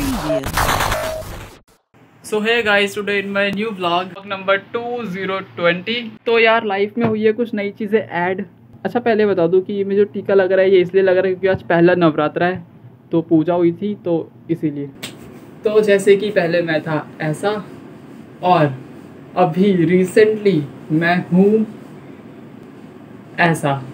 सो है guys, today in my new vlog number 2020। तो यार लाइफ में हुई है कुछ नई चीज़ें ऐड। अच्छा पहले बता दूं कि ये मुझे जो टीका लग रहा है ये इसलिए लग रहा है क्योंकि आज पहला नवरात्रा है, तो पूजा हुई थी तो इसीलिए। तो जैसे कि पहले मैं था ऐसा, और अभी रिसेंटली मैं हूँ ऐसा।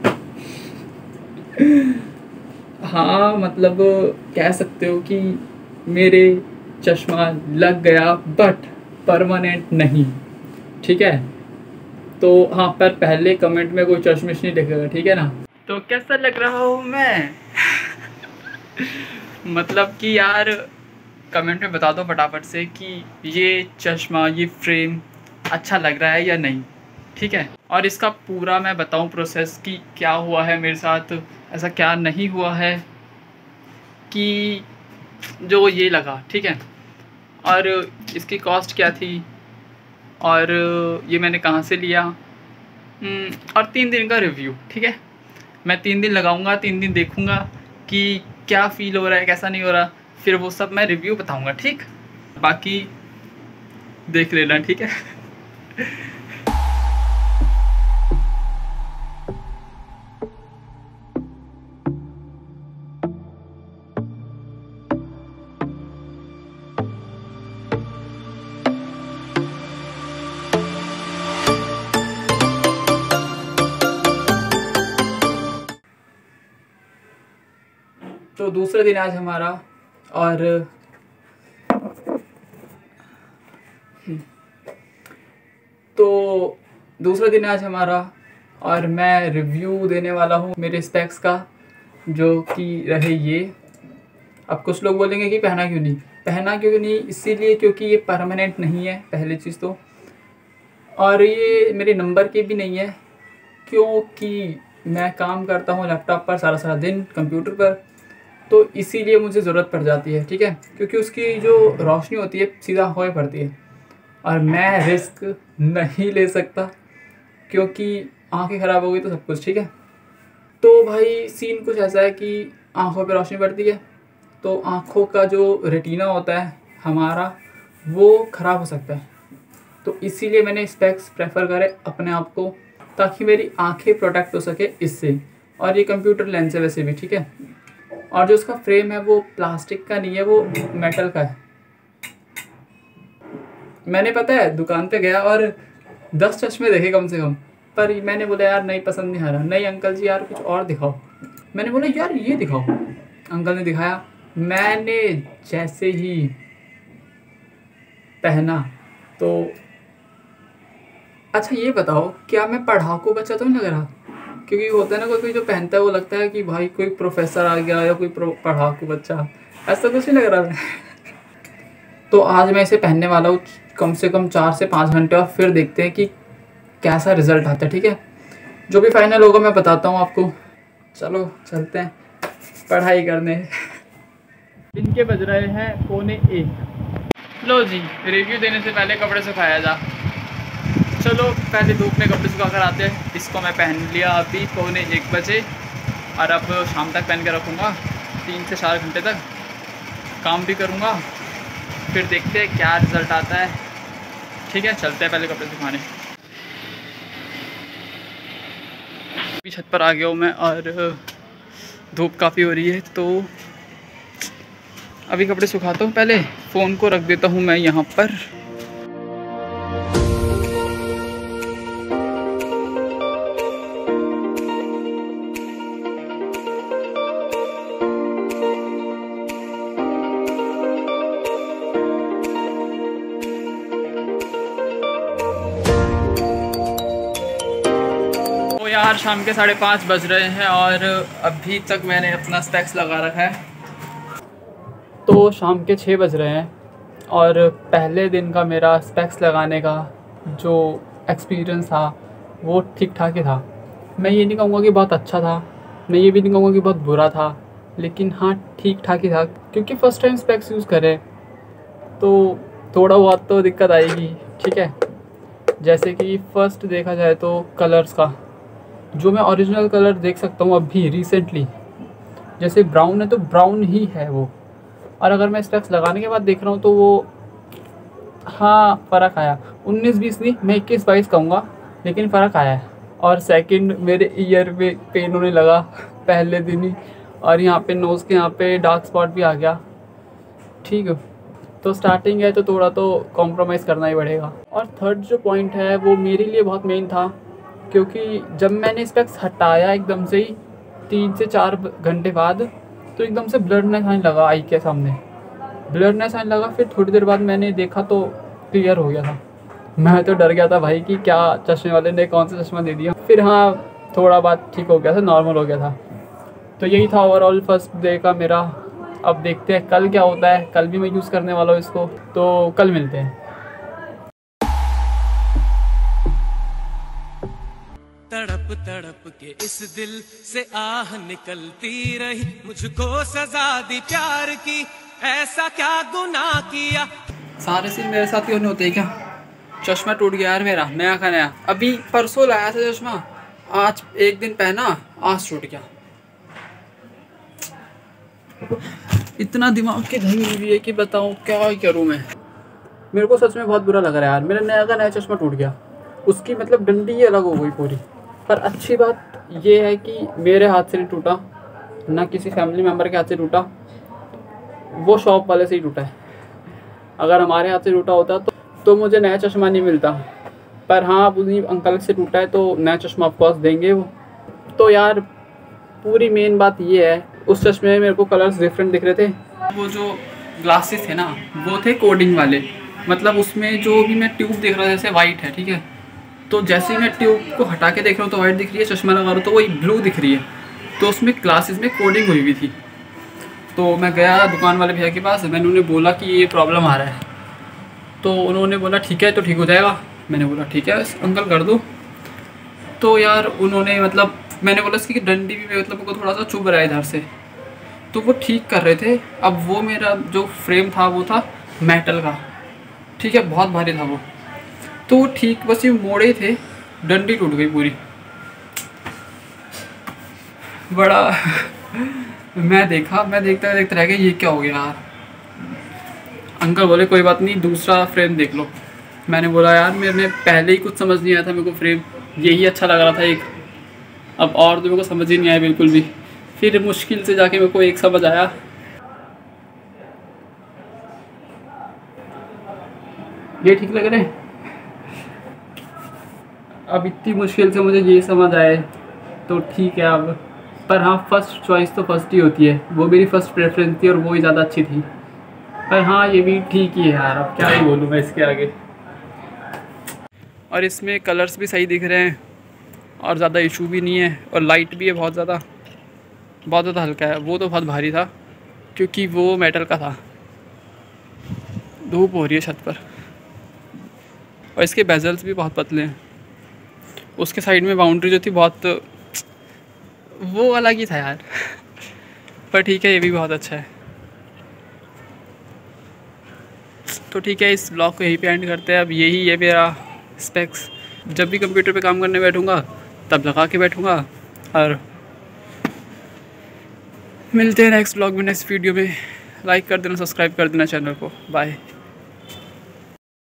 हाँ मतलब कह सकते हो कि मेरे चश्मा लग गया बट परमानेंट नहीं, ठीक है। तो हाँ, पर पहले कमेंट में कोई चश्मिश नहीं लिखेगा, ठीक है ना। तो कैसा लग रहा हूँ मैं? मतलब कि यार कमेंट में बता दो फटाफट से कि ये चश्मा, ये फ्रेम अच्छा लग रहा है या नहीं, ठीक है। और इसका पूरा मैं बताऊं प्रोसेस कि क्या हुआ है मेरे साथ, ऐसा क्या नहीं हुआ है कि जो ये लगा, ठीक है। और इसकी कॉस्ट क्या थी और ये मैंने कहाँ से लिया, और 3 दिन का रिव्यू, ठीक है। मैं 3 दिन लगाऊंगा, 3 दिन देखूंगा कि क्या फ़ील हो रहा है, कैसा नहीं हो रहा, फिर वो सब मैं रिव्यू बताऊंगा, ठीक। बाकी देख लेना, ठीक है। तो दूसरा दिन आज हमारा, और तो दूसरा दिन आज हमारा और मैं रिव्यू देने वाला हूँ मेरे स्पेक्स का, जो कि रहे ये। अब कुछ लोग बोलेंगे कि पहना क्यों नहीं, पहना क्यों नहीं, इसीलिए क्योंकि ये परमानेंट नहीं है पहली चीज़ तो, और ये मेरे नंबर के भी नहीं है क्योंकि मैं काम करता हूँ लैपटॉप पर सारा सारा दिन, कंप्यूटर पर, तो इसीलिए मुझे ज़रूरत पड़ जाती है, ठीक है। क्योंकि उसकी जो रोशनी होती है सीधा होए पड़ती है, और मैं रिस्क नहीं ले सकता क्योंकि आंखें ख़राब हो गई तो सब कुछ, ठीक है। तो भाई सीन कुछ ऐसा है कि आंखों पे रोशनी पड़ती है तो आंखों का जो रेटिना होता है हमारा वो ख़राब हो सकता है, तो इसीलिए मैंने स्पेक्स प्रेफर करे अपने आप को, ताकि मेरी आंखें प्रोटेक्ट हो सके इससे। और ये कंप्यूटर लेंस है वैसे भी, ठीक है। और जो उसका फ्रेम है वो प्लास्टिक का नहीं है, वो मेटल का है। मैंने पता है दुकान पे गया और 10 चश्मे देखे कम से कम, पर मैंने बोला यार नहीं, पसंद नहीं आ रहा, नहीं अंकल जी यार कुछ और दिखाओ। मैंने बोला यार ये दिखाओ, अंकल ने दिखाया। मैंने जैसे ही पहना तो अच्छा ये बताओ क्या मैं पढ़ाकू बच्चा तो नहीं लग रहा? क्योंकि होता है ना, कोई कोई जो पहनता है वो लगता है कि भाई कोई प्रोफेसर आ गया या कोई पढ़ाकू बच्चा, ऐसा कुछ नहीं लग रहा है। तो आज मैं इसे पहनने वाला हूँ कम से कम 4 से 5 घंटे, और फिर देखते हैं कि कैसा रिज़ल्ट आता है, ठीक है। जो भी फाइनल होगा मैं बताता हूँ आपको। चलो चलते हैं पढ़ाई करने। दिन के बज रहे हैं 1:45। लो जी, रिव्यू देने से पहले कपड़े सुखाया जा। चलो पहले धूप में कपड़े सुखा कर आते हैं। इसको मैं पहन लिया अभी 1:45 बजे, और अब शाम तक पहन के रखूँगा, 3 से 4 घंटे तक काम भी करूँगा, फिर देखते हैं क्या रिज़ल्ट आता है, ठीक है। चलते हैं पहले कपड़े सुखाने। अभी छत पर आ गया हूँ मैं, और धूप काफ़ी हो रही है, तो अभी कपड़े सुखाता हूँ। पहले फ़ोन को रख देता हूँ मैं यहाँ पर। यार शाम के 5:30 बज रहे हैं और अभी तक मैंने अपना स्पेक्स लगा रखा है। तो शाम के 6 बज रहे हैं, और पहले दिन का मेरा स्पेक्स लगाने का जो एक्सपीरियंस था वो ठीक ठाक ही था। मैं ये नहीं कहूँगा कि बहुत अच्छा था, मैं ये भी नहीं कहूँगा कि बहुत बुरा था, लेकिन हाँ ठीक ठाक ही था, क्योंकि फ़र्स्ट टाइम स्पेक्स यूज़ करें तो थोड़ा बहुत तो दिक्कत आएगी, ठीक है। जैसे कि फ़र्स्ट देखा जाए तो कलर्स का, जो मैं ओरिजिनल कलर देख सकता हूँ अभी रिसेंटली, जैसे ब्राउन है तो ब्राउन ही है वो, और अगर मैं स्पेक्स लगाने के बाद देख रहा हूँ तो वो हाँ फ़र्क आया। 19-20 नहीं, मैं 21-22 कहूँगा, लेकिन फ़र्क आया है। और सेकंड, मेरे ईयर में पेन होने लगा पहले दिन ही, और यहाँ पे नोज़ के यहाँ पे डार्क स्पॉट भी आ गया। ठीक है, तो स्टार्टिंग है तो थोड़ा तो कॉम्प्रोमाइज़ करना ही पड़ेगा। और थर्ड जो पॉइंट है वो मेरे लिए बहुत मेन था, क्योंकि जब मैंने स्पेक्स हटाया एकदम से ही 3 से 4 घंटे बाद, तो एकदम से ब्लरनेस आने लगा आई के सामने, ब्लरनेस आने लगा। फिर थोड़ी देर बाद मैंने देखा तो क्लियर हो गया था। मैं तो डर गया था भाई कि क्या चश्मे वाले ने कौन सा चश्मा दे दिया। फिर हाँ थोड़ा बात ठीक हो गया था, नॉर्मल हो गया था। तो यही था ओवरऑल फर्स्ट डे का मेरा। अब देखते हैं कल क्या होता है। कल भी मैं यूज़ करने वाला हूँ इसको, तो कल मिलते हैं। तड़प तड़प के इस दिल से आह निकलती रही, मुझको सजा दी प्यार की, ऐसा क्या गुनाह किया। सारे सीन मेरे साथ क्यों नहीं होते क्या? चश्मा टूट गया यार मेरा, नया का नया। अभी परसों लाया था चश्मा, आज एक दिन पहना, आज टूट गया। इतना दिमाग की धमी हुई है कि बताऊँ क्या करूँ मैं। मेरे को सच में बहुत बुरा लग रहा है यार, मेरा नया का नया चश्मा टूट गया। उसकी मतलब डंडी ही अलग हो गई पूरी। पर अच्छी बात ये है कि मेरे हाथ से नहीं टूटा, ना किसी फैमिली मेम्बर के हाथ से टूटा, वो शॉप वाले से ही टूटा है। अगर हमारे हाथ से टूटा होता तो मुझे नया चश्मा नहीं मिलता। पर हाँ, उन्हीं अंकल से टूटा है तो नया चश्मा ऑफकोर्स देंगे वो। तो यार पूरी मेन बात ये है, उस चश्मे में मेरे को कलर्स डिफरेंट दिख रहे थे। वो जो ग्लासेस थे ना, वो थे कोडिंग वाले। मतलब उसमें जो भी मैं ट्यूब देख रहा था जैसे वाइट है, ठीक है, तो जैसे ही मैं ट्यूब को हटा के देख रहा हूँ तो वाइट दिख रही है, चश्मा लगा रहा हूँ तो वही ब्लू दिख रही है। तो उसमें ग्लासेस में कोडिंग हुई हुई थी। तो मैं गया दुकान वाले भैया के पास, मैंने उन्हें बोला कि ये प्रॉब्लम आ रहा है। तो उन्होंने बोला ठीक है, तो ठीक हो जाएगा। मैंने बोला ठीक है अंकल कर दो। तो यार उन्होंने मतलब, मैंने बोला इसकी डंडी भी मतलब को थोड़ा सा चुभ रहा है इधर से, तो वो ठीक कर रहे थे। अब वो मेरा जो फ्रेम था वो था मेटल का, ठीक है, बहुत भारी था वो। तो वो ठीक बस ये मोड़े थे, डंडी टूट गई पूरी। बड़ा मैं देखता रह गया, ये क्या हो गया यार। अंकल बोले कोई बात नहीं, दूसरा फ्रेम देख लो। मैंने बोला यार मेरे पहले ही कुछ समझ नहीं आया था, मेरे को फ्रेम यही अच्छा लग रहा था एक, अब और तो मेरे को समझ ही नहीं आया बिल्कुल भी। फिर मुश्किल से जाके मेरे को एक समझ आया। ये ठीक लग रहे हैं। अब इतनी मुश्किल से मुझे ये समझ आए तो ठीक है अब। पर हाँ, फर्स्ट चॉइस तो फर्स्ट ही होती है, वो मेरी फर्स्ट प्रेफरेंस थी और वो ही ज़्यादा अच्छी थी। पर हाँ ये भी ठीक ही है यार, अब क्या ही बोलूँ मैं इसके आगे। और इसमें कलर्स भी सही दिख रहे हैं और ज़्यादा इशू भी नहीं है, और लाइट भी है बहुत ज़्यादा हल्का है। वो तो बहुत भारी था क्योंकि वो मेटल का था। धूप हो रही है छत पर, और इसके बेजल्स भी बहुत पतले हैं। उसके साइड में बाउंड्री जो थी बहुत, वो अलग ही था यार। पर ठीक है, ये भी बहुत अच्छा है। तो ठीक है, इस ब्लॉग को यहीं पे एंड करते हैं। अब यही है मेरा स्पेक्स। जब भी कंप्यूटर पे काम करने बैठूँगा तब लगा के बैठूँगा। और मिलते हैं नेक्स्ट ब्लॉग में, नेक्स्ट वीडियो में। लाइक कर देना, सब्सक्राइब कर देना चैनल को। बाय।